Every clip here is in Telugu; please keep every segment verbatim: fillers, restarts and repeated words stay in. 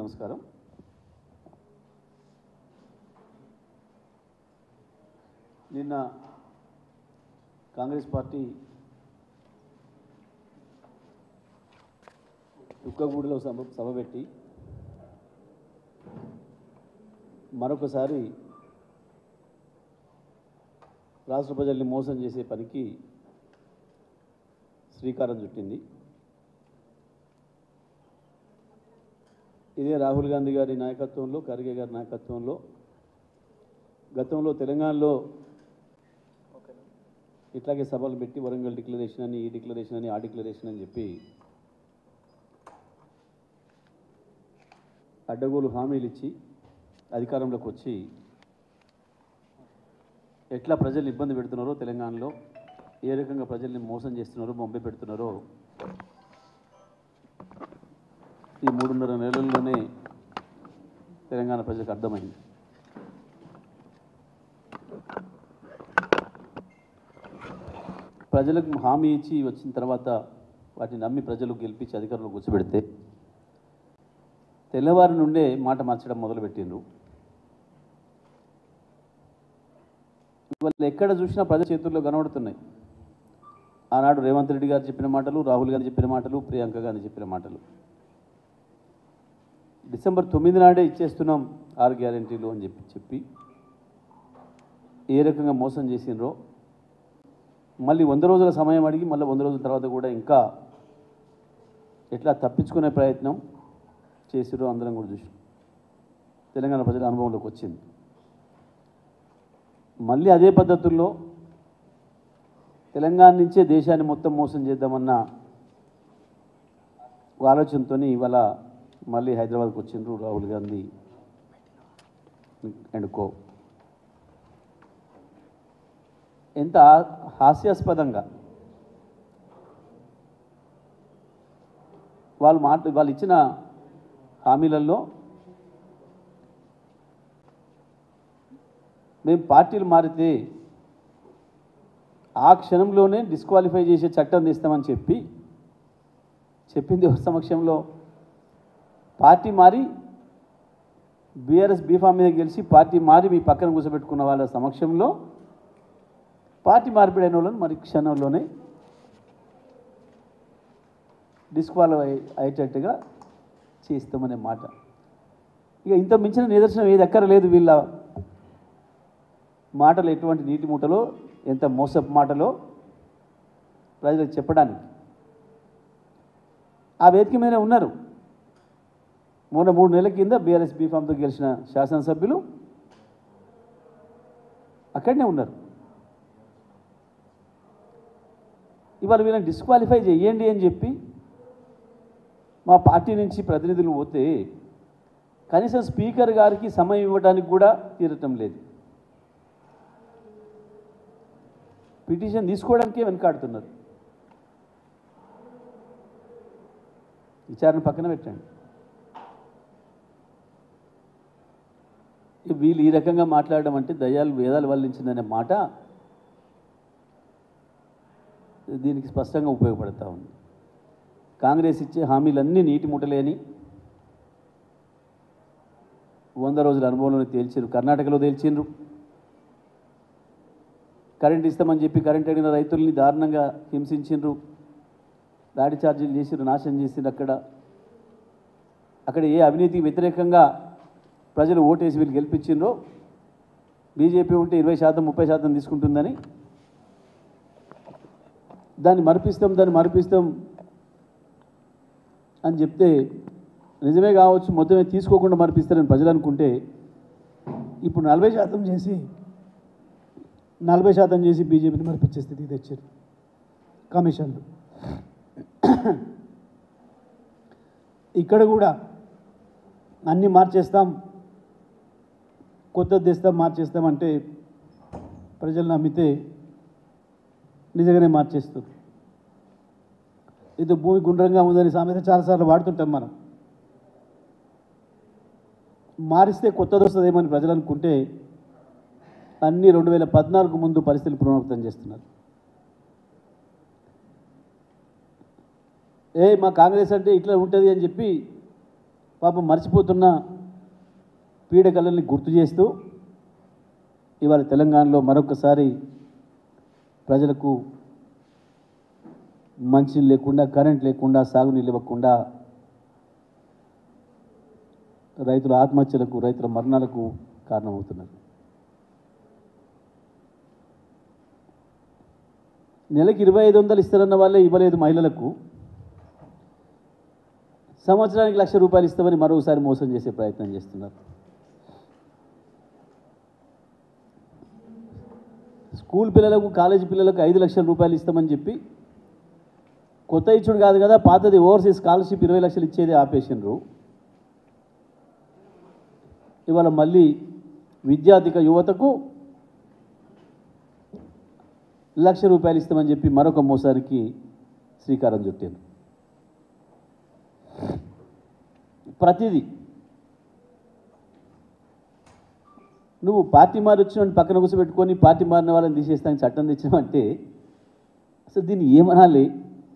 నమస్కారం. నిన్న కాంగ్రెస్ పార్టీ దుక్కగూడలో సభ సభ పెట్టి మరొకసారి రాష్ట్ర ప్రజల్ని మోసం చేసే పనికి శ్రీకారం చుట్టింది. ఇదే రాహుల్ గాంధీ గారి నాయకత్వంలో, ఖర్గే గారి నాయకత్వంలో గతంలో తెలంగాణలో ఇట్లాగే సభలు పెట్టి వరంగల్ డిక్లరేషన్ అని, ఈ డిక్లరేషన్ అని, ఆ డిక్లరేషన్ అని చెప్పి అడ్డగోలు హామీలు ఇచ్చి అధికారంలోకి వచ్చి ఎట్లా ప్రజలు ఇబ్బంది పెడుతున్నారో, తెలంగాణలో ఏ రకంగా ప్రజల్ని మోసం చేస్తున్నారో, బొంబే పెడుతున్నారో ఈ మూడున్నర నెలల్లోనే తెలంగాణ ప్రజలకు అర్థమైంది. ప్రజలకు హామీ ఇచ్చి వచ్చిన తర్వాత వాటిని నమ్మి ప్రజలు గెలిపించి అధికారంలో కూర్చోబెడితే తెల్లవారి నుండే మాట మార్చడం మొదలుపెట్టిండ్రు. వాళ్ళు ఎక్కడ చూసినా ప్రజల చేతుల్లో కనబడుతున్నాయి. ఆనాడు రేవంత్ రెడ్డి గారు చెప్పిన మాటలు, రాహుల్ గాంధీ చెప్పిన మాటలు, ప్రియాంక గాంధీ చెప్పిన మాటలు. డిసెంబర్ తొమ్మిది నాడే ఇచ్చేస్తున్నాం ఆరు గ్యారెంటీలు అని చెప్పి చెప్పి ఏ రకంగా మోసం చేసినరో, మళ్ళీ వంద రోజుల సమయం అడిగి మళ్ళీ వంద రోజుల తర్వాత కూడా ఇంకా ఎట్లా తప్పించుకునే ప్రయత్నం చేసిరో అందరం కూడా చూసాం. తెలంగాణ ప్రజల అనుభవంలోకి వచ్చింది. మళ్ళీ అదే పద్ధతుల్లో తెలంగాణ నుంచే దేశాన్ని మొత్తం మోసం చేద్దామన్న ఆలోచనతో ఇవాళ మళ్ళీ హైదరాబాద్కి వచ్చిండ్రు రాహుల్ గాంధీ అండ్ కో. ఎంత హాస్యాస్పదంగా వాళ్ళు మాట వాళ్ళు ఇచ్చిన హామీలలో మేము పార్టీలు మారితే ఆ క్షణంలోనే డిస్క్వాలిఫై చేసే చట్టం తీస్తామని చెప్పి చెప్పింది ఎవరి సమక్షంలో? పార్టీ మారి బీఆర్ఎస్ బీఫామ్ మీద గెలిచి పార్టీ మారి మీ పక్కన కూర్చోబెట్టుకున్న వాళ్ళ సమక్షంలో పార్టీ మార్పిడైన వాళ్ళని మరి క్షణంలోనే డిస్క్వాలిఫై అయ్యేటట్టుగా చేస్తామనే మాట. ఇక ఇంత మించిన నిదర్శనం ఏది ఎక్కర లేదు. వీళ్ళ మాటలు ఎటువంటి నీటి మూటలో, ఎంత మోసపు మాటలో ప్రజలకు చెప్పడానికి ఆ వేదిక మీద ఉన్నారు. మొన్న మూడు నెలల కింద బీఆర్ఎస్ బీఫామ్తో గెలిచిన శాసనసభ్యులు అక్కడనే ఉన్నారు. ఇవాళ వీళ్ళని డిస్క్వాలిఫై చేయండి అని చెప్పి మా పార్టీ నుంచి ప్రతినిధులు పోతే కనీసం స్పీకర్ గారికి సమయం ఇవ్వడానికి కూడా తీరటం లేదు. పిటిషన్ తీసుకోవడానికే వెనకాడుతున్నారు. విచారణ పక్కన పెట్టండి. వీళ్ళు ఈ రకంగా మాట్లాడడం అంటే దయ్యాలు వేదాలు వల్లించిందనే మాట దీనికి స్పష్టంగా ఉపయోగపడతా ఉంది. కాంగ్రెస్ ఇచ్చే హామీలన్నీ నీటి ముట్టలేని వంద రోజుల అనుభవంలో తేల్చిండ్రు. కర్ణాటకలో తేల్చిండ్రు. కరెంట్ ఇస్తామని చెప్పి కరెంట్ అడిగిన రైతుల్ని దారుణంగా హింసించిండ్రు. లాఠీ ఛార్జీలు చేసిండ్రు, నాశనం చేసిండ్రు. అక్కడ అక్కడ ఏ అవినీతికి వ్యతిరేకంగా ప్రజలు ఓటేసి వీళ్ళు గెలిపించిండ్రో, బీజేపీ ఉంటే ఇరవై శాతం ముప్పై శాతం తీసుకుంటుందని దాన్ని మరిపిస్తాం దాన్ని మరిపిస్తాం అని చెప్తే నిజమే కావచ్చు, మొత్తమే తీసుకోకుండా మరిపిస్తారని ప్రజలు అనుకుంటే ఇప్పుడు నలభై శాతం చేసి నలభై శాతం చేసి బీజేపీని మరిపించే స్థితికి తెచ్చారు కమిషన్లు. ఇక్కడ కూడా అన్నీ మార్చేస్తాం, కొత్తది తెస్తాం, మార్చేస్తామంటే ప్రజలు నమ్మితే నిజంగానే మార్చేస్తారు. ఇది భూమి గుండ్రంగా ఉందని సామెత చాలాసార్లు వాడుతుంటాం మనం. మారిస్తే కొత్తది వస్తుందేమని ప్రజలు అనుకుంటే అన్నీ రెండు వేల పద్నాలుగు ముందు పరిస్థితులు పునరావృతం చేస్తున్నారు. ఏ మా కాంగ్రెస్ అంటే ఇట్లా ఉంటుంది అని చెప్పి పాపం మర్చిపోతున్న పీడకలల్ని గుర్తు చేస్తూ ఇవాళ తెలంగాణలో మరొకసారి ప్రజలకు మంచినీళ్ళు లేకుండా, కరెంట్ లేకుండా, సాగునీళ్ళు ఇవ్వకుండా, రైతుల ఆత్మహత్యలకు, రైతుల మరణాలకు కారణమవుతున్నారు. నెలకి ఇరవై ఐదు వందలు ఇస్తారన్న వాళ్ళే ఇవ్వలేదు మహిళలకు. సంవత్సరానికి లక్ష రూపాయలు ఇస్తామని మరోసారి మోసం చేసే ప్రయత్నం చేస్తున్నారు. స్కూల్ పిల్లలకు, కాలేజీ పిల్లలకు ఐదు లక్షల రూపాయలు ఇస్తామని చెప్పి కొత్త ఇచ్చుడు కాదు కదా, పాతది ఓవర్సీస్ స్కాలర్షిప్ ఇరవై లక్షలు ఇచ్చేది ఆపేసినారు. ఇవాళ మళ్ళీ విద్యార్థిక యువతకు లక్ష రూపాయలు ఇస్తామని చెప్పి మరొక మోసానికి శ్రీకారం చుట్టారు. ప్రతిదీ నువ్వు పార్టీ మారి వచ్చిన పక్కన కూర్చోబెట్టుకొని పార్టీ మారిన వాళ్ళని తీసేస్తానికి చట్టం తెచ్చినామంటే అసలు దీన్ని ఏమనాలి?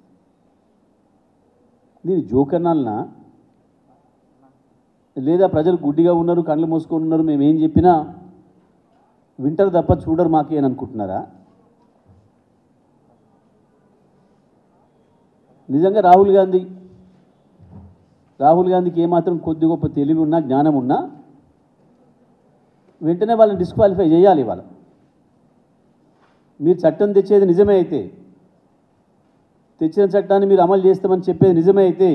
దీన్ని జోకనాలనా, లేదా ప్రజలు గుడ్డిగా ఉన్నారు, కళ్ళు మూసుకొని ఉన్నారు, మేము ఏం చెప్పినా వింటారు తప్ప చూడరు మాకే అని అనుకుంటున్నారా? నిజంగా రాహుల్ గాంధీ రాహుల్ గాంధీకి ఏమాత్రం కొద్ది గొప్ప తెలివి ఉన్నా, జ్ఞానం ఉన్నా వెంటనే వాళ్ళని డిస్క్వాలిఫై చేయాలి. ఇవాళ మీరు చట్టం తెచ్చేది నిజమే అయితే, తెచ్చిన చట్టాన్ని మీరు అమలు చేస్తామని చెప్పేది నిజమే అయితే,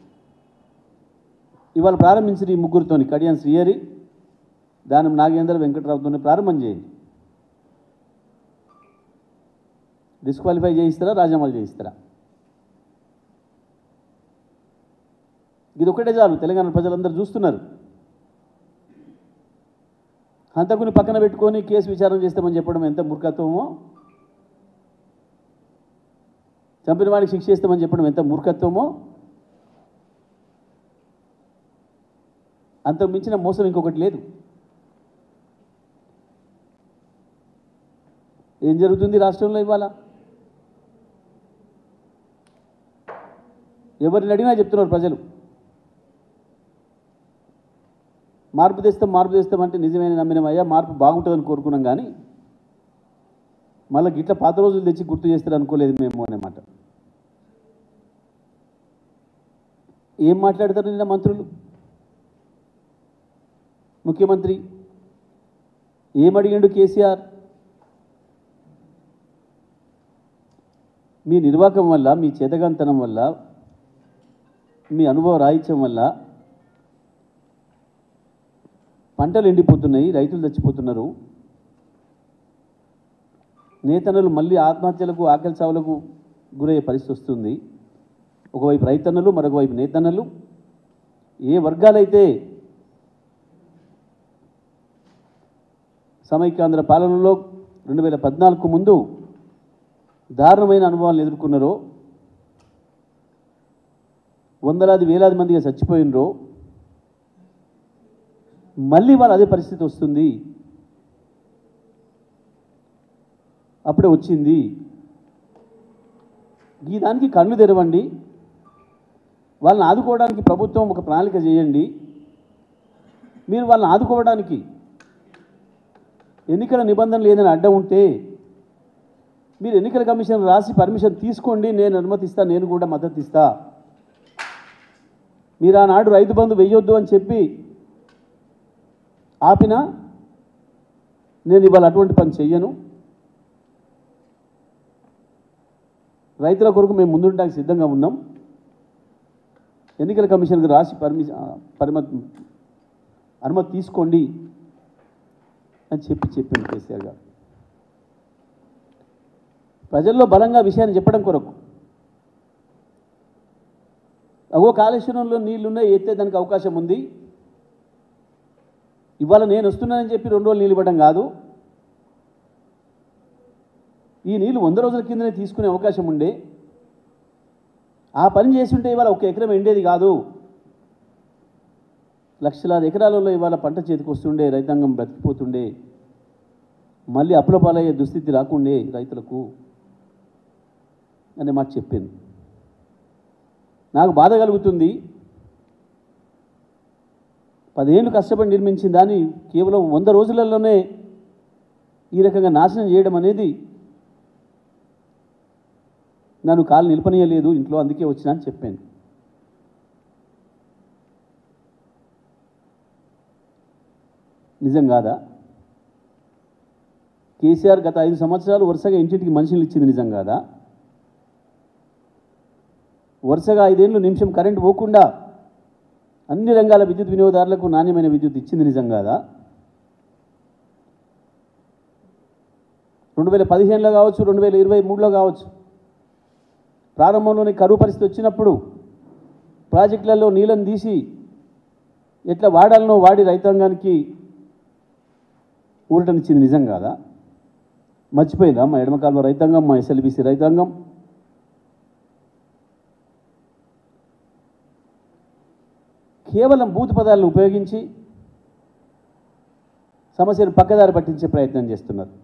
ఇవాళ ప్రారంభించిన ఈ ముగ్గురితోని కడియం శ్రీహరి, దానం నాగేంద్ర, వెంకట్రావుతోనే ప్రారంభం చేయండి. డిస్క్వాలిఫై చేయిస్తారా, రాజీనామాలు చేయిస్తారా? ఇది ఒకటే చాలు. తెలంగాణ ప్రజలందరూ చూస్తున్నారు. హంతకుని పక్కన పెట్టుకొని కేసు విచారణ చేస్తామని చెప్పడం ఎంత మూర్ఖత్వమో, చంపిన వాడికి శిక్ష చేస్తామని చెప్పడం ఎంత మూర్ఖత్వమో, అంతకు మించిన మోసం ఇంకొకటి లేదు. ఏం జరుగుతుంది రాష్ట్రంలో ఇవాళ? ఎవరిని అడిగినా చెప్తున్నారు ప్రజలు, మార్పు తెస్తాం మార్పు తెస్తామంటే నిజమైన నమ్మినమయ్యా, మార్పు బాగుంటుందని కోరుకున్నాం, కానీ మళ్ళీ గిట్ల పాత రోజులు తెచ్చి గుర్తు చేస్తారు అనుకోలేదు మేము అన్నమాట. ఏం మాట్లాడతారు నిన్న మంత్రులు? ముఖ్యమంత్రి ఏమడిగాడు కేసీఆర్? మీ నిర్వాహకం వల్ల, మీ చేతగాంతనం వల్ల, మీ అనుభవ రాహిత్యం వల్ల పంటలు ఎండిపోతున్నాయి, రైతులు చచ్చిపోతున్నారు, నేతన్నలు మళ్ళీ ఆత్మహత్యలకు, ఆకలి చావులకు గురయ్యే పరిస్థితి వస్తుంది. ఒకవైపు రైతన్నలు, మరొక వైపు నేతన్నలు. ఏ వర్గాలైతే సమైక్యాంధ్ర పాలనలో రెండు వేల పద్నాలుగుకు ముందు దారుణమైన అనుభవాలను ఎదుర్కొన్నారో, వందలాది వేలాది మందిగా చచ్చిపోయినరో, మళ్ళీ వాళ్ళు అదే పరిస్థితి వస్తుంది. అప్పుడే వచ్చింది. ఈ దానికి కళ్ళు తెరవండి, వాళ్ళని ఆదుకోవడానికి ప్రభుత్వం ఒక ప్రణాళిక చేయండి. మీరు వాళ్ళని ఆదుకోవడానికి ఎన్నికల నిబంధనలు ఏదైనా అడ్డం ఉంటే మీరు ఎన్నికల కమిషన్ రాసి పర్మిషన్ తీసుకోండి, నేను అనుమతిస్తా, నేను కూడా మద్దతు ఇస్తా. మీరు ఆనాడు రైతు బంధు వెయ్యొద్దు అని చెప్పి ఆపినా నేను ఇవాళ అటువంటి పని చెయ్యను. రైతుల కొరకు మేము ముందుండడానికి సిద్ధంగా ఉన్నాం. ఎన్నికల కమిషన్కి రాసి పర్మిషన్ పరిమతి అనుమతి తీసుకోండి అని చెప్పి చెప్పింది కేసీఆర్ గారు. ప్రజల్లో బలంగా విషయాన్ని చెప్పడం కొరకు. అగో కాళేశ్వరంలో నీళ్లున్నాయి, ఎత్తే దానికి అవకాశం ఉంది. ఇవాళ నేను వస్తున్నానని చెప్పి రెండు రోజులు నీళ్ళు ఇవ్వడం కాదు, ఈ నీళ్ళు వంద రోజుల కిందనే తీసుకునే అవకాశం ఉండే. ఆ పని చేసి ఉంటే ఇవాళ ఒక ఎకరం ఎండేది కాదు, లక్షలాది ఎకరాలలో ఇవాళ పంట చేతికి వస్తుండే, రైతాంగం బ్రతికిపోతుండే, మళ్ళీ అప్పుల పాలయ్యే దుస్థితి రాకుండే రైతులకు అనే మాట చెప్పింది. నాకు బాధ కలుగుతుంది. పదేళ్ళు కష్టపడి నిర్మించిన దాన్ని కేవలం వంద రోజులలోనే ఈ రకంగా నాశనం చేయడం అనేది నన్ను కాలు నిలపనీయలేదు ఇంట్లో, అందుకే వచ్చినా అని చెప్పాను. నిజం కాదా? కేసీఆర్ గత ఐదు సంవత్సరాలు వరుసగా ఇంటింటికి మనుషులు ఇచ్చింది నిజం కాదా? వరుసగా ఐదేళ్ళు నిమిషం కరెంటు పోకుండా అన్ని రంగాల విద్యుత్ వినియోగదారులకు నాణ్యమైన విద్యుత్ ఇచ్చింది నిజం కాదా? రెండు వేల పదిహేనులో కావచ్చు, రెండు వేల ఇరవై మూడులో కావచ్చు, ప్రారంభంలోనే కరువు పరిస్థితి వచ్చినప్పుడు ప్రాజెక్టులలో నీళ్ళని తీసి ఎట్లా వాడాలనో వాడి రైతాంగానికి ఊరటనిచ్చింది నిజం కాదా? మర్చిపోయిందా మా ఎడమకాలంలో రైతాంగం, మా ఎస్ఎల్బీసీ రైతాంగం? కేవలం బూతు పదాలను ఉపయోగించి సమస్యను పక్కదారి పట్టించే ప్రయత్నం చేస్తున్నారు.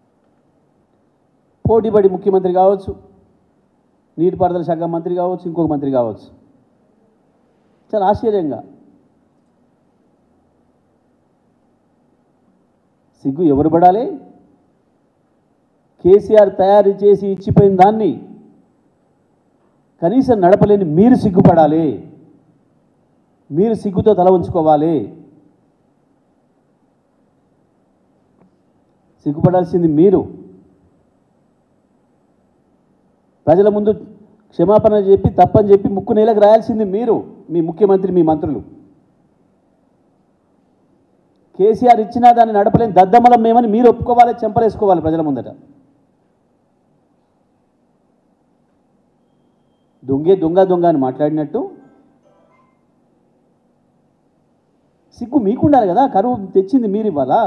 పోటీపడి ముఖ్యమంత్రి కావచ్చు, నీటిపారుదల శాఖ మంత్రి కావచ్చు, ఇంకొక మంత్రి కావచ్చు. చాలా ఆశ్చర్యంగా సిగ్గు ఎవరు పడాలి? కేసీఆర్ తయారు చేసి ఇచ్చిపోయిన దాన్ని కనీసం నడపలేని మీరు సిగ్గుపడాలి, మీరు సిగ్గుతో తల ఉంచుకోవాలి. సిగ్గుపడాల్సింది మీరు. ప్రజల ముందు క్షమాపణ చెప్పి తప్పని చెప్పి ముక్కు నేలకు రాయాల్సింది మీరు, మీ ముఖ్యమంత్రి, మీ మంత్రులు. కేసీఆర్ ఇచ్చినా దాన్ని నడపలేని దద్దమలం మేమని మీరు ఒప్పుకోవాలి, చెంపలేసుకోవాలి ప్రజల ముందట. దొంగే దొంగ దొంగ అని మాట్లాడినట్టు సిగ్గు మీకుండాలి కదా. కరువు తెచ్చింది మీరు ఇవ్వాలా?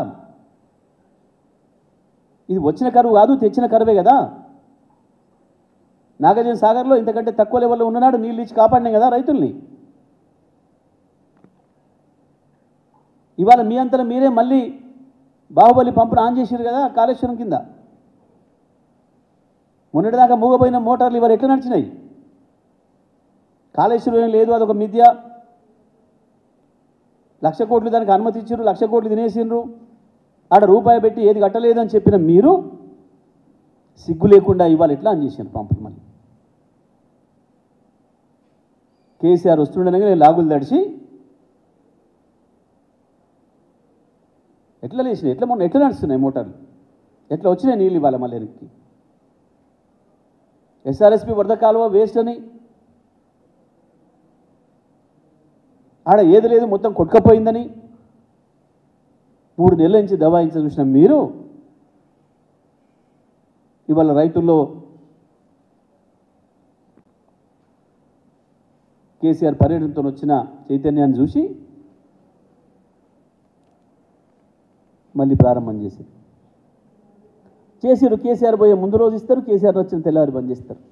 ఇది వచ్చిన కరువు కాదు, తెచ్చిన కరువే కదా. నాగార్జున సాగర్లో ఇంతకంటే తక్కువ లెవెల్లో ఉన్ననాడు నీళ్ళు ఇచ్చి కాపాడినాయి కదా రైతుల్ని. ఇవాళ మీ అంతలో మీరే మళ్ళీ బాహుబలి పంపును ఆన్ చేసారు కదా కాళేశ్వరం కింద. మొన్నటిదాకా మూగపోయిన మోటార్లు ఇవాళ ఎట్లా నడిచినాయి? కాళేశ్వరం ఏం లేదు, అదొక మిథ్య. లక్ష కోట్లు దానికి అనుమతి ఇచ్చారు, లక్ష కోట్లు తినేసిండ్రు, ఆడ రూపాయి పెట్టి ఏది కట్టలేదని చెప్పిన మీరు సిగ్గు లేకుండా ఇవాళ ఎట్లా ఆన్ చేశారు పంపులు? మళ్ళీ కేసీఆర్ వస్తుండగా నేను లాగులు తడిచి ఎట్లా లేచినాయి, ఎట్లా మొన్న ఎట్లా నడుస్తున్నాయి మోటార్లు, ఎట్లా వచ్చినాయి నీళ్ళు ఇవ్వాలి మళ్ళీ వెనక్కి? ఎస్ఆర్ఎస్పి వరద కాలువ వేస్ట్ అని ఆడ ఏది లేదు మొత్తం కొట్టుకపోయిందని మూడు నెలల నుంచి దబాయించ చూసిన మీరు ఇవాళ రైతుల్లో కేసీఆర్ పర్యటనతో వచ్చిన చైతన్యాన్ని చూసి మళ్ళీ ప్రారంభం చేసి చేసిరు. కేసీఆర్ పోయే ముందు రోజు ఇస్తారు, కేసీఆర్ వచ్చిన తెల్లవారి బంద్ చేస్తారు.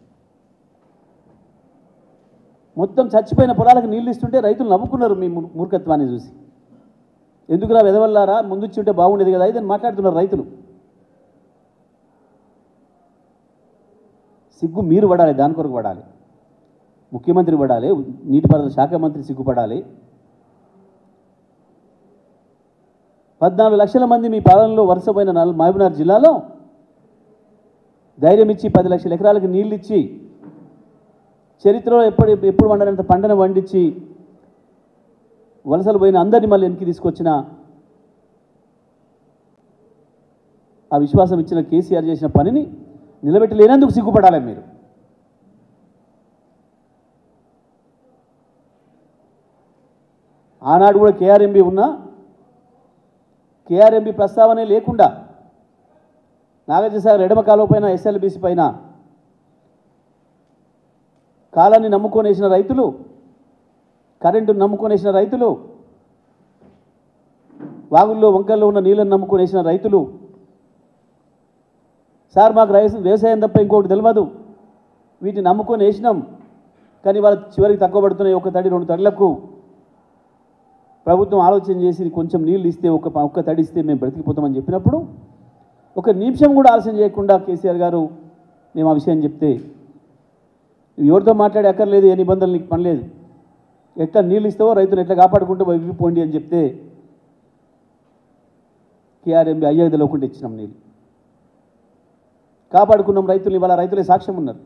మొత్తం చచ్చిపోయిన పొలాలకు నీళ్ళు ఇస్తుంటే రైతులు నవ్వుకున్నారు మీ మూర్ఖత్వాన్ని చూసి. ఎందుకురా వెదవల్లారా, ముందు ఇచ్చి ఉంటే బాగుండేది కదా ఇదని మాట్లాడుతున్నారు రైతులు. సిగ్గు మీరు పడాలి, దాని కొరకు పడాలి. ముఖ్యమంత్రి పడాలి, నీటిపారుదల శాఖ మంత్రి సిగ్గుపడాలి. పద్నాలుగు లక్షల మంది మీ పాలనలో వరుసపోయిన మహబూబ్నగర్ జిల్లాలో ధైర్యం ఇచ్చి పది లక్షల ఎకరాలకు నీళ్ళు ఇచ్చి చరిత్రలో ఎప్పుడు ఎప్పుడు వండనంత పంటను వండించి వలసలు పోయిన అందరినీ మళ్ళీ వెనక్కి తీసుకొచ్చిన ఆ విశ్వాసం ఇచ్చిన కేసీఆర్ చేసిన పనిని నిలబెట్టలేనందుకు సిగ్గుపడాలి మీరు. ఆనాడు కూడా కేఆర్ఎంబి ఉన్నా కేఆర్ఎంబి ప్రస్తావనే లేకుండా నాగార్జున సాగర్ ఎడమ కాలువ పైన ఎస్ఎల్బీసీ పైన కాలాన్ని నమ్ముకొనేసిన రైతులు, కరెంటును నమ్ముకొనేసిన రైతులు, వాగుల్లో వంకల్లో ఉన్న నీళ్ళని నమ్ముకొనేసిన రైతులు, సార్ మాకు రైతు వ్యవసాయం తప్ప ఇంకొకటి తెలియదు, వీటిని నమ్ముకొని వేసినాం కానీ వాళ్ళ చివరికి తక్కువ పడుతున్నాయి, ఒక తడి రెండు తడిలకు ప్రభుత్వం ఆలోచన చేసి కొంచెం నీళ్ళు ఇస్తే ఒక ఒక్క తడి ఇస్తే మేము బ్రతికిపోతామని చెప్పినప్పుడు ఒక నిమిషం కూడా ఆలోచన చేయకుండా కేసీఆర్ గారు మేము ఆ విషయం చెప్తే ఎవరితో మాట్లాడే అక్కర్లేదు, ఏ నిబంధనలు నీకు పని లేదు, ఎట్లా నీళ్ళు ఇస్తావో రైతులు ఎట్లా కాపాడుకుంటూ పోండి అని చెప్తే కేఆర్ఎంబి అయ్యేది లేకుండా ఇచ్చినాం నీళ్ళు, కాపాడుకున్నాం రైతులు. ఇవాళ రైతులే సాక్ష్యం ఉన్నారు.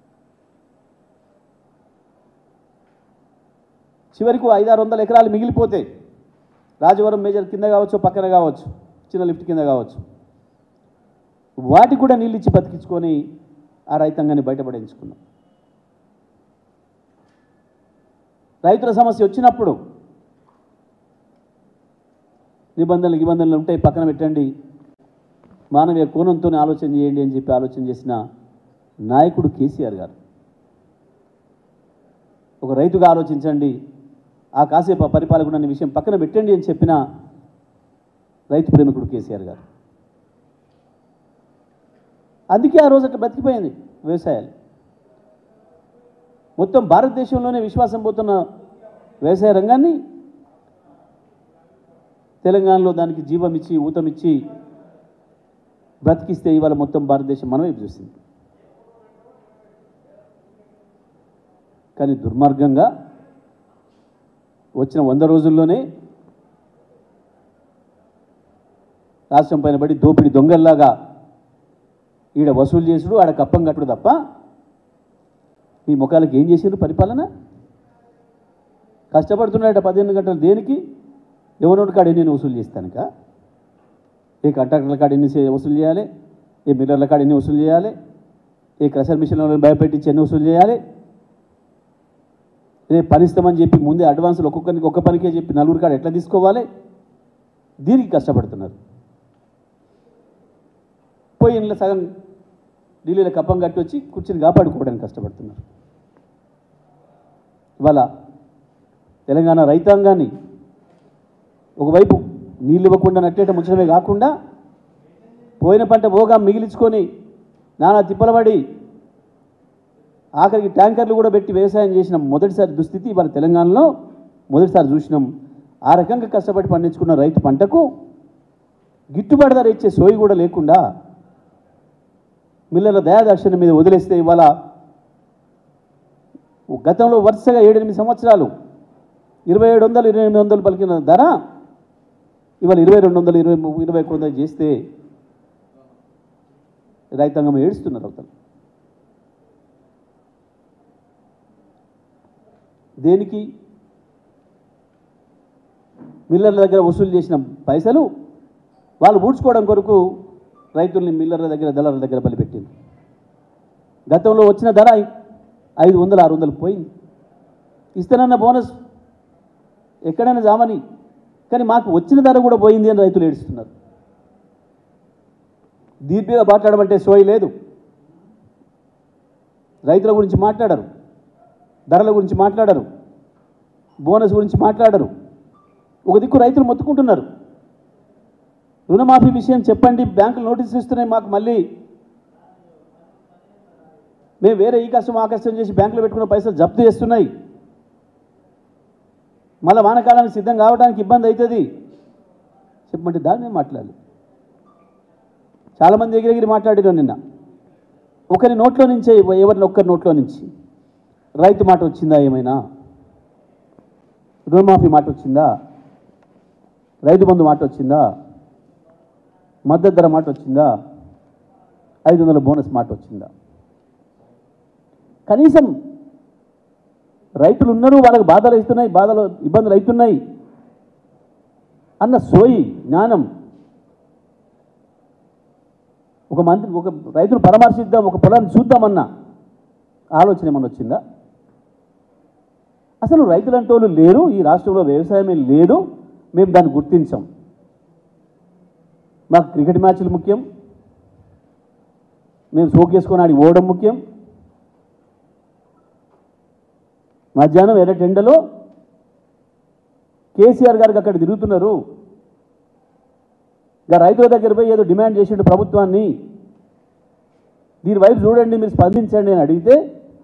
చివరికి ఐదారు వందల ఎకరాలు మిగిలిపోతే రాజవరం మేజర్ కింద కావచ్చు, పక్కన కావచ్చు, చిన్న లిఫ్ట్ కింద కావచ్చు, వాటికి కూడా నీళ్ళు ఇచ్చి బతికించుకొని ఆ రైతాంగాన్ని బయటపడించుకున్నాం. రైతుల సమస్య వచ్చినప్పుడు నిబంధనలు నిబంధనలు ఉంటాయి, పక్కన పెట్టండి, మానవీయ కోణంతో ఆలోచన చేయండి అని చెప్పి ఆలోచన చేసిన నాయకుడు కేసీఆర్ గారు. ఒక రైతుగా ఆలోచించండి, ఆ కాసేపు పరిపాలకుడు అనే విషయం పక్కన పెట్టండి అని చెప్పిన రైతు ప్రేమికుడు కేసీఆర్ గారు. అందుకే ఆ రోజు అట్లా బతికిపోయింది వ్యవసాయాలు. మొత్తం భారతదేశంలోనే విశ్వాసం పోతున్న వ్యవసాయ రంగాన్ని తెలంగాణలో దానికి జీవం ఇచ్చి ఊతమిచ్చి బ్రతికిస్తే ఇవాళ మొత్తం భారతదేశం మన వైపు చూసింది. కానీ దుర్మార్గంగా వచ్చిన వంద రోజుల్లోనే రాష్ట్రం పైన పడి దోపిడి దొంగల్లాగా ఈడ వసూలు చేసుడు, ఆడ కప్పం కట్టుడు తప్ప మీ ముఖాలకు ఏం చేసారు పరిపాలన? కష్టపడుతున్నాడట పదిహేను గంటలు దేనికి? ఎవరోడి కాడ ఎన్ని వసూలు చేస్తానుక? ఏ కాంట్రాక్టర్ల కాడ ఎన్ని వసూలు చేయాలి, ఏ మిల్లర్ల కాడ ఎన్ని వసూలు చేయాలి, ఏ క్రషర్ మిషన్లను భయపెట్టించి ఎన్ని వసూలు చేయాలి, రేపు పనిస్తామని చెప్పి ముందే అడ్వాన్సులు ఒక్కొక్కరికి ఒక్క పనికే చెప్పి నలుగురు కాడ ఎట్లా తీసుకోవాలి? దీనికి కష్టపడుతున్నారు. పోయి ఇంట్లో సగం ఢిల్లీలో కప్పం కట్టి వచ్చి కూర్చొని కాపాడుకోవడానికి కష్టపడుతున్నారు. ఇవాళ తెలంగాణ రైతాంగాన్ని ఒకవైపు నీళ్ళు ఇవ్వకుండా నట్టేట ముచ్చటమే కాకుండా పోయిన పంట పోగా మిగిలించుకొని నానా తిప్పలబడి ఆఖరికి ట్యాంకర్లు కూడా పెట్టి వ్యవసాయం చేసిన మొదటిసారి దుస్థితి ఇవాళ తెలంగాణలో మొదటిసారి చూసినాం. ఆ రకంగా కష్టపడి పండించుకున్న రైతు పంటకు గిట్టుబాటు ధర ఇచ్చే సోయి కూడా లేకుండా మిల్లర్ల దయాదర్శనం మీద వదిలేస్తే ఇవాళ గతంలో వరుసగా ఏడెనిమిది సంవత్సరాలు ఇరవై ఏడు వందలు ఇరవై ఎనిమిది వందలు పలికిన ధర ఇవాళ ఇరవై రెండు వందలు ఇరవై ఇరవై ఒక్క వందలు చేస్తే రైతాంగం ఏడుస్తున్నారు. అవతల దేనికి? మిల్లర్ల దగ్గర వసూలు చేసిన పైసలు వాళ్ళు ఊడ్చుకోవడం కొరకు రైతుల్ని మిల్లర్ల దగ్గర దళారుల దగ్గర బలిపెట్టింది. గతంలో వచ్చిన ధర ఐదు వందలు ఆరు వందలు పోయింది. ఇస్తానన్న బోనస్ ఎక్కడైనా జామని, కానీ మాకు వచ్చిన ధర కూడా పోయింది అని రైతులు ఏడుస్తున్నారు. దీని మీద మాట్లాడమంటే సోయి లేదు. రైతుల గురించి మాట్లాడరు, ధరల గురించి మాట్లాడరు, బోనస్ గురించి మాట్లాడరు. ఒక దిక్కు రైతులు మొత్తుకుంటున్నారు, రుణమాఫీ విషయం చెప్పండి, బ్యాంకులు నోటీసులు ఇస్తున్నాయి మాకు, మళ్ళీ మేము వేరే ఈ కష్టం ఆ కష్టం చేసి బ్యాంకులో పెట్టుకున్న పైసలు జప్తు చేస్తున్నాయి, మళ్ళీ వానకాలానికి సిద్ధం కావడానికి ఇబ్బంది అవుతుంది చెప్పమంటే దాని మీద మాట్లాడాలి. చాలామంది ఎగిరెగిరి మాట్లాడారు నిన్న. ఒకరి నోట్లో నుంచే, ఎవరిని ఒక్కరి నోట్లో నుంచి రైతు మాట వచ్చిందా? ఏమైనా రుణమాఫీ మాట వచ్చిందా? రైతు బంధు మాట వచ్చిందా? మద్దతు ధర మాట వచ్చిందా? ఐదు వందల బోనస్ మాట వచ్చిందా? కనీసం రైతులు ఉన్నారు, వాళ్ళకి బాధలు అవుతున్నాయి, బాధలు ఇబ్బందులు అవుతున్నాయి అన్న సోయి జ్ఞానం, ఒక మంత్రి ఒక రైతును పరామర్శిద్దాం, ఒక పొలాన్ని చూద్దామన్న ఆలోచన ఏమన్నా వచ్చిందా? అసలు రైతులంటే వాళ్ళు లేరు, ఈ రాష్ట్రంలో వ్యవసాయమే లేదు, మేము దాన్ని గుర్తించాం. మాకు క్రికెట్ మ్యాచ్లు ముఖ్యం, మేము సోకేసుకొని ఆడి ఓడడం ముఖ్యం. మధ్యాహ్నం ఎర్రటి ఎండలో కేసీఆర్ గారికి అక్కడ తిరుగుతున్నారు, ఇంకా రైతుల దగ్గర పోయి ఏదో డిమాండ్ చేసిండు ప్రభుత్వాన్ని, దీని వైపు చూడండి, మీరు స్పందించండి అని అడిగితే,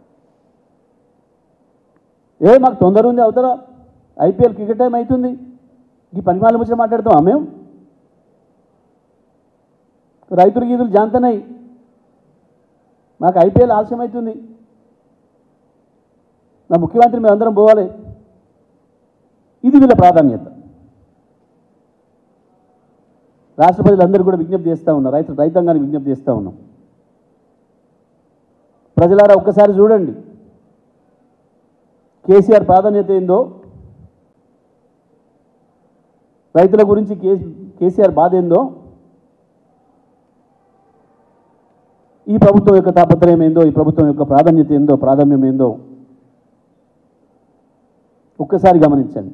ఏ మాకు తొందర ఉంది, అవుతారా ఐపీఎల్ క్రికెట్ టైం అవుతుంది, ఈ పనిమాల ముచ్చట మాట్లాడతాం మేము, రైతులు గీతులు జాంతనాయి, మాకు ఐపీఎల్ ఆలస్యం అవుతుంది, మా ముఖ్యమంత్రి మేము అందరం పోవాలి, ఇది వీళ్ళ ప్రాధాన్యత. రాష్ట్ర ప్రజలందరూ కూడా విజ్ఞప్తి చేస్తూ ఉన్నారు, రైతు రైతాంగానికి విజ్ఞప్తి చేస్తూ ఉన్నాం. ప్రజలారా ఒక్కసారి చూడండి, కేసీఆర్ ప్రాధాన్యత ఏందో, రైతుల గురించి కేసీఆర్ బాధ ఏందో, ఈ ప్రభుత్వం యొక్క తాపత్రయం ఏందో, ఈ ప్రభుత్వం యొక్క ప్రాధాన్యత ఏందో, ప్రాధాన్యం ఏందో ఒక్కసారి గమనించండి.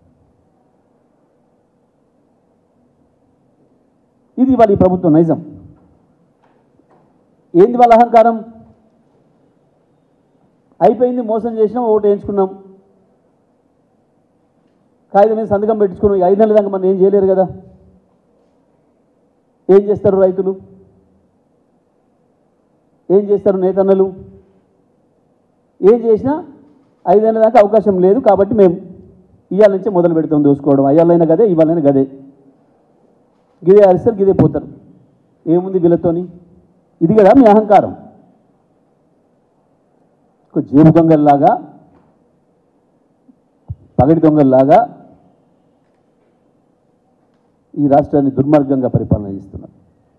ఇది వాళ్ళ ఈ ప్రభుత్వం నైజం. ఏంది వాళ్ళ అహంకారం? అయిపోయింది, మోసం చేసినాం, ఓటు వేయించుకున్నాం, కాగితం మీద సంతకం పెట్టించుకున్నాం, ఐదు నెలల దాకా మనం ఏం చేయలేరు కదా. ఏం చేస్తారు రైతులు, ఏం చేస్తారు నేతన్నలు? ఏం చేసినా ఐదేళ్ళ దాకా అవకాశం లేదు, కాబట్టి మేము ఇవాళ నుంచే మొదలు పెడతాం దోసుకోవడం. అయ్యాలైనా గదే, ఇవాళైనా గదే, గిదే అరిస్తారు, గిదే పోతారు. ఏముంది వీళ్ళతోని? ఇది కదా మీ అహంకారం. ఒక జేబు దొంగల్లాగా, పగడి దొంగల్లాగా ఈ రాష్ట్రాన్ని దుర్మార్గంగా పరిపాలన చేస్తున్నారు.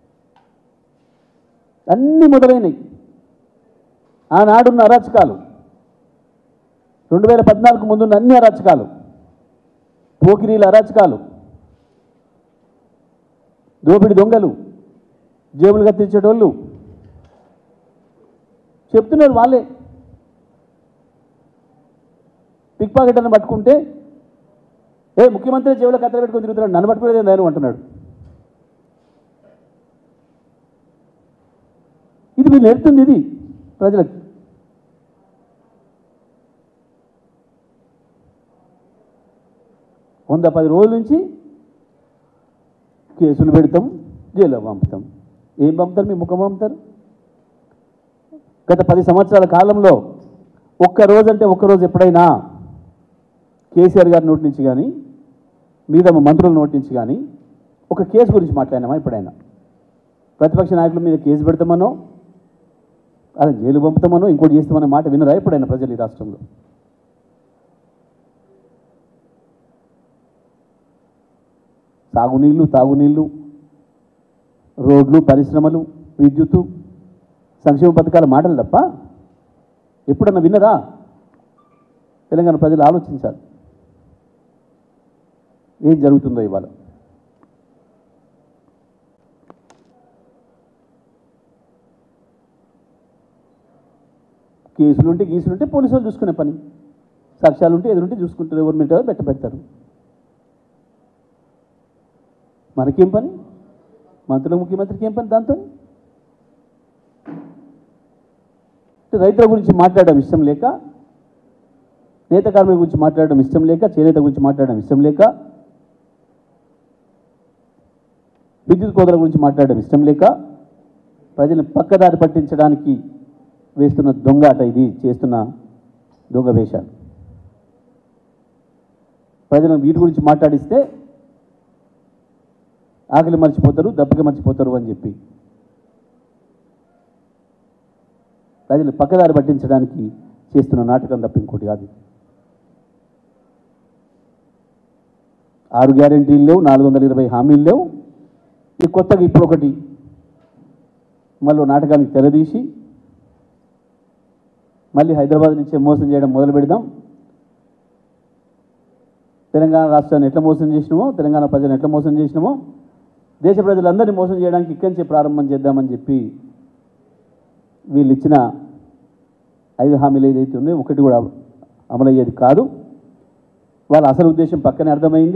అన్నీ మొదలైనవి ఆనాడున్న అరాచకాలు, రెండు వేల పద్నాలుగు ముందున్న అన్ని అరాచకాలు, పోకిరీల అరాచకాలు, దోపిడి దొంగలు, జేబులు కత్తిరించేటోళ్ళు చెప్తున్నారు వాళ్ళే. పిక్ పాకెట్ అని పట్టుకుంటే ఏ ముఖ్యమంత్రి జేబులో కత్తెర పెట్టుకొని తిరుగుతున్నాడు, నన్ను పట్టుకునేది నేను అంటున్నాడు. ఇది మీరు నేర్పుతుంది ఇది ప్రజలకు. వంద పది రోజుల నుంచి కేసులు పెడతాం, జైల్లో పంపుతాం. ఏం పంపుతారు? మీ ముఖం పంపుతారు. గత పది సంవత్సరాల కాలంలో ఒక్కరోజు అంటే ఒక్కరోజు ఎప్పుడైనా కేసీఆర్ గారి నోటి నుంచి కానీ మీద మంత్రుల నోటి నుంచి కానీ ఒక కేసు గురించి మాట్లాడినామా ఎప్పుడైనా? ప్రతిపక్ష నాయకుల మీద కేసు పెడతామనో, అలా జైలు పంపుతామనో, ఇంకోటి చేస్తామనే మాట వినరా ఎప్పుడైనా ప్రజలు ఈ రాష్ట్రంలో? సాగునీళ్ళు, తాగునీళ్ళు, రోడ్లు, పరిశ్రమలు, విద్యుత్తు, సంక్షేమ పథకాల మాటలు తప్ప ఎప్పుడన్నా విన్నరా? తెలంగాణ ప్రజలు ఆలోచించాలి ఏం జరుగుతుందో ఇవాళ. కేసులుంటే గీసులుంటే పోలీసు వాళ్ళు చూసుకునే పని, సాక్ష్యాలుంటే ఎదురుంటే చూసుకుంటారు, ఎవరు మింటారో పెట్ట పెడతారు. మనకేం పని? మంత్రుల ముఖ్యమంత్రికి ఏం పని దాంతో? రైతుల గురించి మాట్లాడడం ఇష్టం లేక, నేత కార్మికుల గురించి మాట్లాడడం ఇష్టం లేక, చేనేత గురించి మాట్లాడడం ఇష్టం లేక, విద్యుత్ కోతల గురించి మాట్లాడడం ఇష్టం లేక, ప్రజలను పక్కదారి పట్టించడానికి వేస్తున్న దొంగ ఆట ఇది, చేస్తున్న దొంగ వేషాలు. ప్రజలను వీటి గురించి మాట్లాడిస్తే ఆకలి మర్చిపోతారు, దప్పక మర్చిపోతారు అని చెప్పి ప్రజలు పక్కదారి పట్టించడానికి చేస్తున్న నాటకం తప్ప ఇంకోటి కాదు. ఆరు గ్యారెంటీలు లేవు, నాలుగు వందల ఇరవై హామీలు లేవు. ఈ కొత్తగా ఇప్పుడు ఒకటి మళ్ళీ నాటకానికి తెరదీసి మళ్ళీ హైదరాబాద్ నుంచే మోసం చేయడం మొదలు పెడదాం. తెలంగాణ రాష్ట్రాన్ని ఎట్లా మోసం చేసినామో, తెలంగాణ ప్రజలను ఎట్లా మోసం చేసినామో, దేశ ప్రజలందరినీ మోసం చేయడానికి ఇక్కడి నుంచే ప్రారంభం చేద్దామని చెప్పి వీళ్ళు ఇచ్చిన ఐదు హామీలు ఏదైతే ఉన్నాయో ఒకటి కూడా అమలయ్యేది కాదు. వాళ్ళ అసలు ఉద్దేశం పక్కనే అర్థమైంది.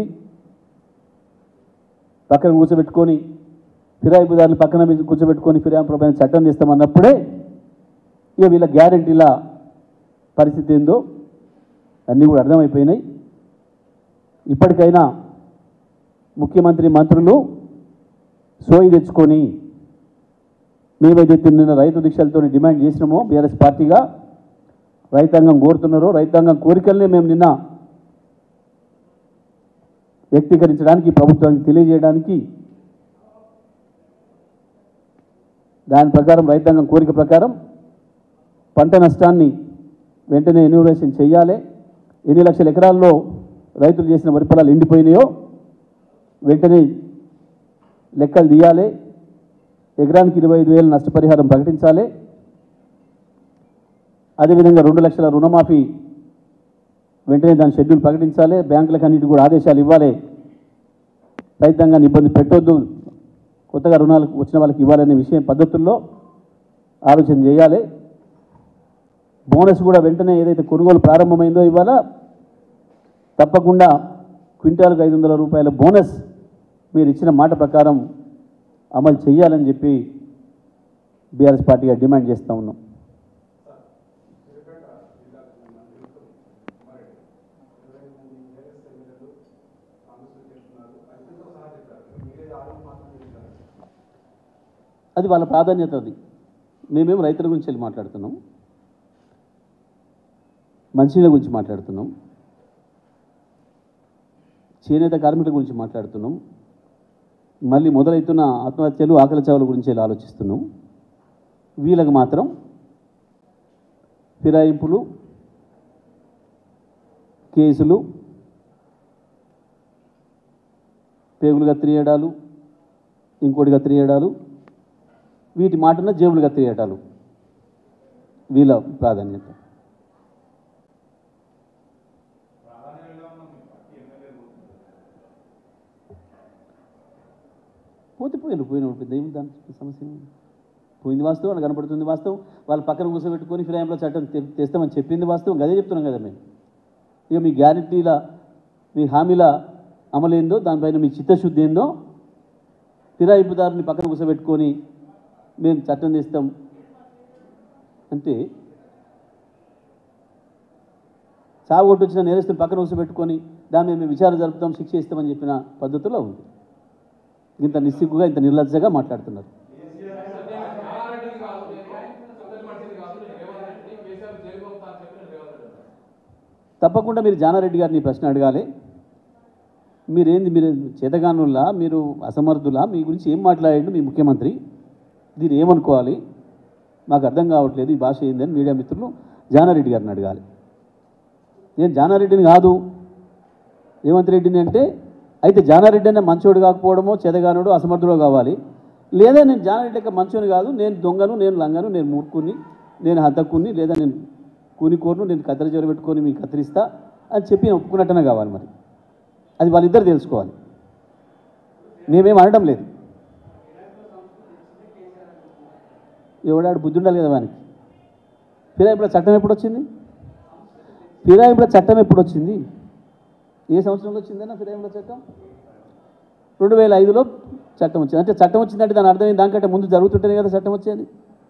పక్కన కూర్చోబెట్టుకొని ఫిరాయింపుదారులు పక్కన కూర్చోబెట్టుకొని ఫిరాయింపు పైన చట్టం తీస్తామన్నప్పుడే ఇక వీళ్ళ గ్యారెంటీల పరిస్థితి ఏందో అన్నీ కూడా అర్థమైపోయినాయి. ఇప్పటికైనా ముఖ్యమంత్రి మంత్రులు సోయి తెచ్చుకొని మేమైతే నిన్న రైతు దీక్షలతో డిమాండ్ చేసినామో బీఆర్ఎస్ పార్టీగా, రైతాంగం కోరుతున్నారో, రైతాంగం కోరికల్ని మేము నిన్న వ్యక్తీకరించడానికి, ప్రభుత్వానికి తెలియజేయడానికి, దాని ప్రకారం రైతాంగం కోరిక ప్రకారం పంట నష్టాన్ని వెంటనే ఎన్యూమరేషన్ చేయాలి. ఎన్ని లక్షల ఎకరాల్లో రైతులు చేసిన వరి పొలాలు ఎండిపోయినాయో వెంటనే లెక్కలు తీయాలి, ఎకరానికి ఇరవై ఐదు వేలు నష్టపరిహారం ప్రకటించాలి. అదేవిధంగా రెండు లక్షల రుణమాఫీ వెంటనే దాని షెడ్యూల్ ప్రకటించాలి. బ్యాంకులకు అన్నిటి కూడా ఆదేశాలు ఇవ్వాలి, రైతాంగాన్ని ఇబ్బంది పెట్టొద్దు, కొత్తగా రుణాలకు వచ్చిన వాళ్ళకి ఇవ్వాలనే విషయం పద్ధతుల్లో ఆలోచన చేయాలి. బోనస్ కూడా వెంటనే ఏదైతే కొనుగోలు ప్రారంభమైందో ఇవాళ తప్పకుండా క్వింటాల్కు ఐదు వందల రూపాయల బోనస్ మీరు ఇచ్చిన మాట ప్రకారం అమలు చేయాలని చెప్పి బీఆర్ఎస్ పార్టీగా డిమాండ్ చేస్తూ ఉన్నాం. అది వాళ్ళ ప్రాధాన్యత. అది మేమేం రైతుల గురించి వెళ్ళి మాట్లాడుతున్నాం, మంచినీళ్ళ గురించి మాట్లాడుతున్నాం, చేనేత కార్మికుల గురించి మాట్లాడుతున్నాం, మళ్ళీ మొదలవుతున్న ఆత్మహత్యలు ఆకలి చావుల గురించి వెళ్ళి ఆలోచిస్తున్నాం. వీళ్ళకి మాత్రం ఫిరాయింపులు, కేసులు, పేగులు కత్తిరియడాలు, ఇంకోటి కత్తిరియడాలు, వీటి మాటన జేబులు కత్తిరియటాలు వీళ్ళ ప్రాధాన్యత. పోతే పోయిన పోయిన ఏమి దాని సమస్య పోయింది వాస్తవం, అని కనపడుతుంది వాస్తవం. వాళ్ళ పక్కన కూర్చోబెట్టుకొని ఫిరాయింపుల చట్టం తెస్తామని చెప్పింది వాస్తవం. అదే చెప్తున్నాం కదా మేము. ఇక మీ గ్యారెంటీల మీ హామీల అమలు ఏందో, దానిపైన మీ చిత్తశుద్ధి ఏందో, ఫిరాయింపుదారుని పక్కన కూర్చోబెట్టుకొని మేము చట్టం తెస్తాం అంటే చావు కొట్టి వచ్చిన నేరస్తుని పక్కన కూర్చోబెట్టుకొని దాని మీద మేము విచారణ జరుపుతాం, శిక్ష ఇస్తామని చెప్పిన పద్ధతిలో ఉంది. ఇంత నిస్సిగ్గుగా ఇంత నిర్లజ్జగా మాట్లాడుతున్నారు. తప్పకుండా మీరు జానారెడ్డి గారిని ప్రశ్న అడగాలి. మీరేంది, మీరు చేతగానుల్లా, మీరు అసమర్థులా, మీ గురించి ఏం మాట్లాడండి మీ ముఖ్యమంత్రి, దీన్ని ఏమనుకోవాలి మాకు అర్థం కావట్లేదు, ఈ భాష ఏందని మీడియా మిత్రులు జానారెడ్డి గారిని అడగాలి. నేను జానారెడ్డిని కాదు రేవంత్ రెడ్డిని అంటే, అయితే జానారెడ్డి అనే మంచోడు కాకపోవడమో చేతగానుడు అసమర్థుడో కావాలి. లేదా నేను జానారెడ్డి యొక్క మంచోని కాదు, నేను దొంగను, నేను లంగను, నేను మూర్ఖుని, నేను హంతకుని, లేదా నేను కూనికోరును, నేను కత్తెర చెవులు పెట్టుకొని మీకు కత్తిరిస్తా అని చెప్పి నేను ఒప్పుకున్నట్టనే కావాలి. మరి అది వాళ్ళిద్దరు తెలుసుకోవాలి. మేమేం అనడం లేదు. ఎవడాడు బుద్ధి ఉండాలి కదా వానికి. ఫిరాయింపుల చట్టం ఎప్పుడు వచ్చింది? ఫిరాయింపుల చట్టం ఎప్పుడు వచ్చింది? ఏ సంవత్సరంలో వచ్చిందన్నా ఫిరాయింపుల చట్టం? రెండు వేల ఐదులో చట్టం వచ్చింది. అంటే చట్టం వచ్చిందంటే దాని అర్థమైంది దానికంటే ముందు జరుగుతుంటేనే కదా చట్టం వచ్చేది.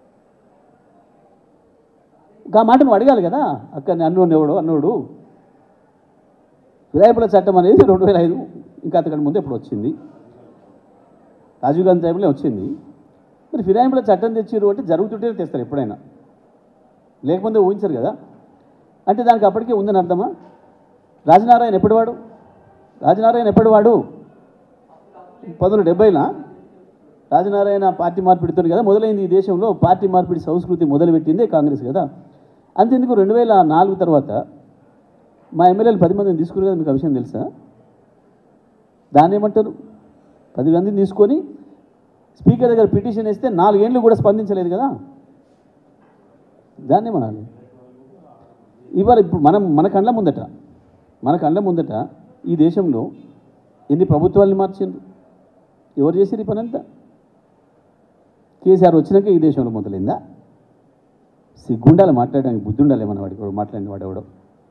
ఆ మాట నువ్వు అడగాలి కదా. అక్కడ అన్నోడు ఎవడు అన్నోడు ఫిరాయింపుల చట్టం అనేది రెండు వేల ఐదు ఇంకా అంతకంటే ముందు ఎప్పుడు వచ్చింది? రాజీవ్ గాంధీ టైంలో వచ్చింది. మరి ఫిరాయింపుల చట్టం తెచ్చిరు అంటే జరుగుతుంటేనే తెస్తారు ఎప్పుడైనా, లేకపోతే ఊహించరు కదా. అంటే దానికి అప్పటికే ఉందని అర్థమా? రాజనారాయణ ఎప్పటివాడు? రాజనారాయణ ఎప్పటివాడు? పంతొమ్మిది వందల డెబ్బైలా రాజనారాయణ పార్టీ మార్పిడితో కదా మొదలైంది ఈ దేశంలో. పార్టీ మార్పిడి సంస్కృతి మొదలుపెట్టిందే కాంగ్రెస్ కదా. అంతెందుకు రెండు వేల నాలుగు తర్వాత మా ఎమ్మెల్యేలు పది మందిని తీసుకున్నారు కదా, మీకు ఆ విషయం తెలుసా? దాన్ని ఏమంటారు? పది మందిని తీసుకొని స్పీకర్ దగ్గర పిటిషన్ వేస్తే నాలుగేళ్ళు కూడా స్పందించలేదు కదా, దాన్ని ఏమనాలి? ఇవాళ ఇప్పుడు మనం మన కళ్ళ ముందట మన కళ్ళ ముందట ఈ దేశంలో ఎన్ని ప్రభుత్వాలను మార్చిండ్రు? ఎవరు చేసారు ఈ పనంతా? కేసీఆర్ వచ్చినాక ఈ దేశంలో మొదలైందా? సిగ్గుండాలి మాట్లాడడానికి, బుద్ధి ఉండాలి మన వాడికి, మాట్లాడిన వాడు ఎవడో.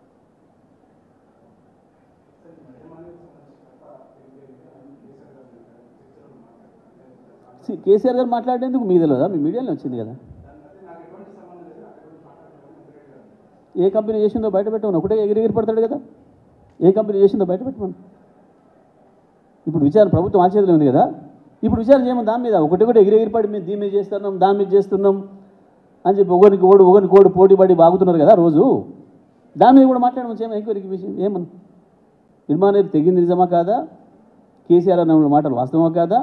కేసీఆర్ గారు మాట్లాడేందుకు మీ తెలియదా? మీ మీడియాలో వచ్చింది కదా. ఏ కంపెనీ చేసిందో బయట పెట్టమని ఒకటే ఎగిరి ఎగిరి పడతాడు కదా. ఏ కంపెనీ చేసిందో బయట పెట్టమని. ఇప్పుడు విచారణ ప్రభుత్వం ఆ చేతిలో ఉంది కదా. ఇప్పుడు విచారణ చేయమని దాని మీద ఒకటి ఒకటి ఎగిరి ఎగిరిపడి మేము దీని మీద చేస్తున్నాం దాని మీద చేస్తున్నాం అని చెప్పి ఒకరికి ఓడి ఒకరికి ఓడి పోటీ పడి బాగుతున్నారు కదా రోజు. దాని మీద కూడా మాట్లాడమని చేయమని ఎంక్వైరీకి విషయం ఏమని. నిర్మాణం తెగింది నిజమా కాదా? కేసీఆర్ అన్న మాటలు వాస్తవమా కాదా?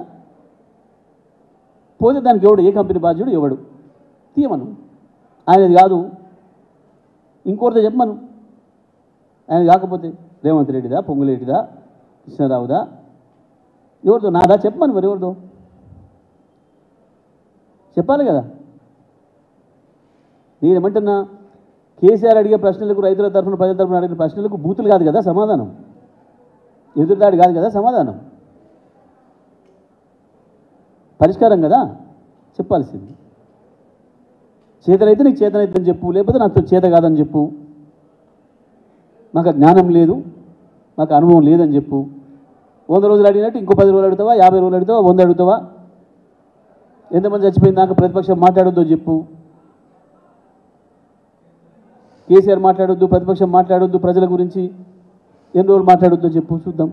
పోతే దానికి ఎవడు, ఏ కంపెనీ బాధ్యుడు ఎవడు తీయమను. ఆయనది కాదు ఇంకోటితో చెప్పమను. ఆయన కాకపోతే రేవంత్ రెడ్డిదా, పొంగులేటిదా, కృష్ణారావుదా, ఎవరిదో? నాదా? చెప్పమని మరి ఎవరిదో చెప్పాలి కదా. నేనేమంటున్నా, కేసీఆర్ అడిగే ప్రశ్నలకు, రైతుల తరఫున ప్రజల తరఫున అడిగిన ప్రశ్నలకు బూతులు కాదు కదా సమాధానం, ఎదురుదాడి కాదు కదా సమాధానం, పరిష్కారం కదా చెప్పాల్సింది. చేతనైతే నీకు చేతనైతే చెప్పు, లేకపోతే నాకు చేత కాదని చెప్పు, మాకు జ్ఞానం లేదు, మాకు అనుభవం లేదని చెప్పు. వంద రోజులు అడిగినట్టు ఇంకో పది రోజులు అడుగుతావా, యాభై రోజులు అడుగుతావా, వంద అడుగుతావా? ఎంతమంది చచ్చిపోయింది దాకా ప్రతిపక్షం మాట్లాడొద్దో చెప్పు. కేసీఆర్ మాట్లాడొద్దు, ప్రతిపక్షం మాట్లాడొద్దు, ప్రజల గురించి ఎన్ని రోజులు మాట్లాడొద్దో చెప్పు, చూద్దాం.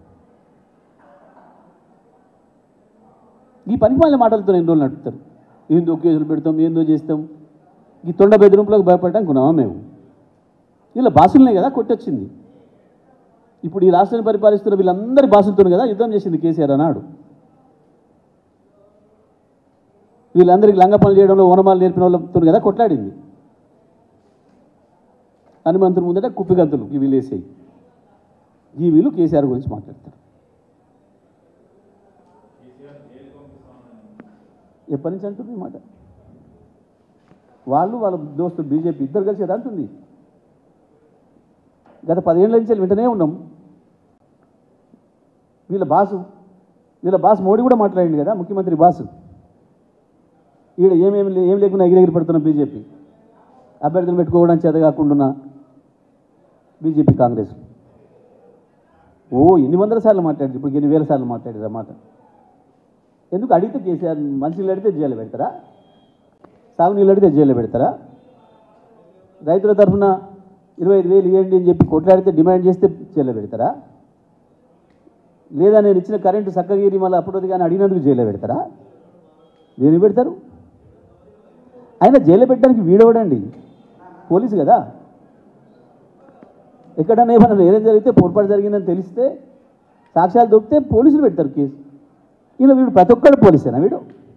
ఈ పనికిమాలిన మాటలతో ఎన్ని రోజులు నడుపుతారు? ఏందో కేసులు పెడతాం, ఏందో చేస్తాం. ఈ తొండ బెదిరింపులకు భయపడటానికి కొన్నామా మేము? వీళ్ళ బాసులనే కదా కొట్టొచ్చింది. ఇప్పుడు ఈ రాష్ట్రాన్ని పరిపాలిస్తున్న వీళ్ళందరి బాసులతో కదా యుద్ధం చేసింది కేసీఆర్ అన్నాడు. వీళ్ళందరికీ లంగ పనులు చేయడంలో ఓనమాలు నేర్పిన వాళ్ళతో కదా కొట్లాడింది. హనుమంతుని ముందట కుప్పిగంతులు ఈ వీళ్ళు వేసేయి. ఈ వీళ్ళు కేసీఆర్ గురించి మాట్లాడతారు. ఎప్పటి నుంచి అంటుంది మాట? వాళ్ళు వాళ్ళ దోస్తులు బీజేపీ ఇద్దరు కలిసి అది అంటుంది. గత పదిహేనుల నుంచి వింటనే ఉన్నాం. వీళ్ళ బాసు వీళ్ళ బాస్ మోడీ కూడా మాట్లాడింది కదా, ముఖ్యమంత్రి బాసు. ఈడ ఏమేమి ఏం లేకుండా ఎగిరెగిరి పడుతున్న బీజేపీ అభ్యర్థులు పెట్టుకోవడానికి చేత కాకుండా బీజేపీ కాంగ్రెస్ ఓ ఎన్ని వందల సార్లు మాట్లాడింది, ఇప్పుడు ఎన్ని వేల సార్లు మాట్లాడారు అన్నమాట. ఎందుకు అడిగితే కేసీఆర్ మనుషులు అడిగితే జైలు పెడతారా? సాగునీళ్ళు అడిగితే జైలు పెడతారా? రైతుల తరఫున ఇరవై ఐదు వేలు ఇవ్వండి అని చెప్పి కొట్లాడితే డిమాండ్ చేస్తే జైలు పెడతారా? లేదా నేను ఇచ్చిన కరెంటు చక్కగిరి మళ్ళీ అప్పుడు కానీ అడిగినందుకు జైలు పెడతారా? దేని పెడతారు? అయినా జైలు పెట్టడానికి వీడవడండి, పోలీసు కదా. ఎక్కడన్నా ఏమన్నా నేరం జరిగితే, పొరపాటు జరిగిందని తెలిస్తే, సాక్ష్యాలు దొరికితే పోలీసులు పెడతారు కేసు. ఇలా వీడు ప్రతి ఒక్కడు పోలీసేనా వీడు?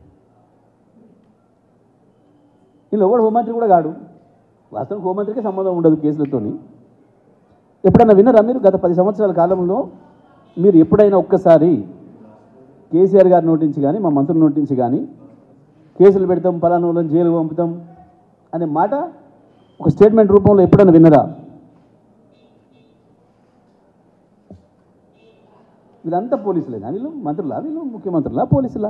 వీళ్ళు ఎవడు హోంమంత్రి కూడా కాడు. వాస్తవం హోంమంత్రికే సంబంధం ఉండదు కేసులతోని. ఎప్పుడైనా విన్నారా మీరు? గత పది సంవత్సరాల కాలంలో మీరు ఎప్పుడైనా ఒక్కసారి కేసీఆర్ గారి నోటి నుంచి కానీ, మా మంత్రుల నోటి నుంచి కానీ కేసులు పెడతాం, పలానా వాళ్ళని జైలు పంపుతాం అనే మాట ఒక స్టేట్మెంట్ రూపంలో ఎప్పుడైనా విన్నరా? వీళ్ళంతా పోలీసులేనా? వీళ్ళు మంత్రులా? వీళ్ళు ముఖ్యమంత్రులా? పోలీసులా?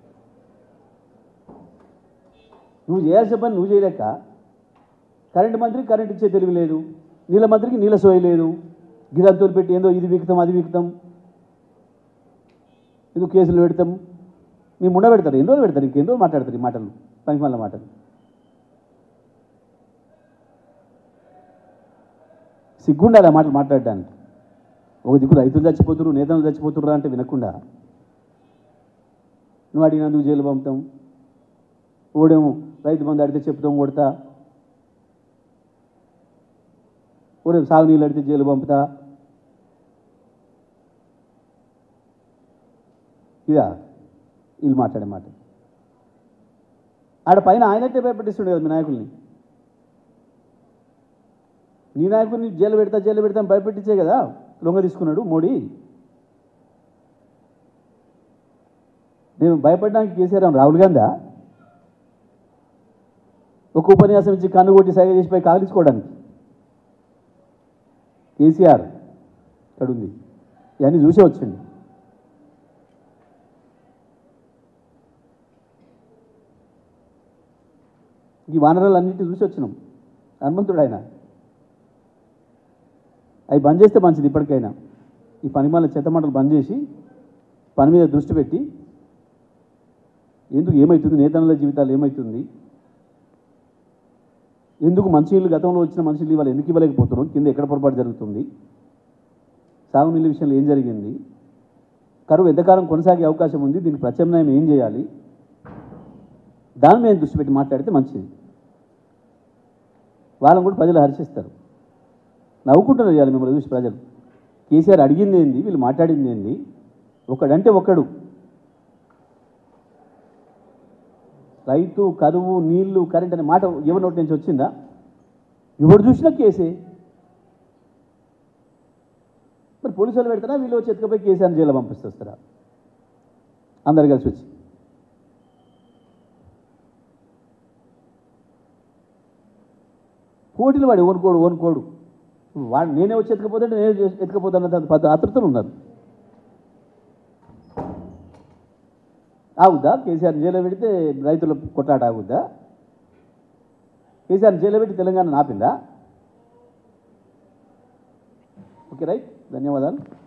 నువ్వు చేయాల్సిన పని నువ్వు చేయలేక కరెంటు మంత్రికి కరెంట్ ఇచ్చే తెలివి లేదు, నీళ్ళ మంత్రికి నీళ్ళ సోయి లేదు, గిదంతులు పెట్టి ఏందో ఇది వీక్తాం అది వీక్తాం, ఇది కేసులు పెడతాం. మీ ముండ పెడతారు, ఎన్ని రోజులు పెడతారు, ఇంకెన్ని రోజులు మాట్లాడతారు ఈ మాటలు, పనికి మళ్ళీ మాటలు. సిగ్గుండాలి ఆ మాటలు మాట్లాడడానికి. ఒక దిక్కు రైతులు చచ్చిపోతున్నారు, నేతలు చచ్చిపోతుర్రా అంటే వినకుండా నువ్వు అడిగినందుకు జైలు పంపుతాం, ఓడేమో రైతు బంధు అడిగితే చెప్తాం కొడతా, ఓడేమో సాగునీళ్ళు అడిగితే జైలు పంపుతా. ఇదా వీళ్ళు మాట్లాడే మాట? ఆడ పైన ఆయనైతే భయపెట్టిస్తుండే కదా మీ నాయకుల్ని. నీ నాయకుడిని జైలు పెడతా జైలు పెడతా భయపెట్టించే కదా లొంగ తీసుకున్నాడు మోడీ. నేను భయపడడానికి కేసీఆర్ రాహుల్ గాంధీ ఒక ఉపన్యాసం ఇచ్చి కన్ను కొట్టి సైగ చేసిపోయి కాగలించుకోవడానికి కేసీఆర్ ఇక్కడ ఉంది. ఇవన్నీ చూసే వచ్చింది. ఈ వానరాలన్నింటినీ చూసి వచ్చినాం. హనుమంతుడు ఆయన. అవి బంద్ చేస్తే మంచిది. ఇప్పటికైనా ఈ పనిమాల చెత్తమంటలు బంద్ చేసి పని మీద దృష్టి పెట్టి ఎందుకు ఏమవుతుంది, నేతనుల జీవితాలు ఏమవుతుంది, ఎందుకు మంచినీళ్ళు గతంలో వచ్చిన మంచినీళ్ళు ఇవాళ ఎందుకు ఇవ్వలేకపోతున్నాం, కింద ఎక్కడ పొరపాటు జరుగుతుంది, సాగునీళ్ళ విషయంలో ఏం జరిగింది, కరువు ఎంతకాలం కొనసాగే అవకాశం ఉంది, దీనికి ప్రత్యామ్నాయం ఏం చేయాలి, దాని మీద దృష్టి పెట్టి మాట్లాడితే మంచిది. వాళ్ళని కూడా ప్రజలు హర్షిస్తారు. నవ్వుకుంటున్నారు ఇవాళ మిమ్మల్ని చూసి ప్రజలు. కేసీఆర్ అడిగింది ఏంది, వీళ్ళు మాట్లాడింది ఏంది, ఒకడంటే ఒకడు. రైతు, కరువు, నీళ్లు, కరెంట్ అనే మాట ఎవరి నోటి నుంచి వచ్చిందా? ఎవరు చూసినా కేసే. మరి పోలీసు వాళ్ళు పెడతారా వీళ్ళు వచ్చి ఎత్తుకపోయి కేసీఆర్ జైల్లో పంపిస్తారా అందరు కలిసి వచ్చి? పోటీలు వాడు ఓనుకోడు ఓనుకోడు వాడు నేనే వచ్చి ఎత్తుకపోతే నేనే ఎత్తుకపోతాను పద్ధ అతృతలు ఉన్నారు. ఆగుద్దా కేసీఆర్ జైల్లో పెడితే రైతుల కొట్లాట ఆగుద్దా? కేసీఆర్ జైల్లో పెట్టి తెలంగాణ ఆపిందా? ఓకే రైట్, ధన్యవాదాలు.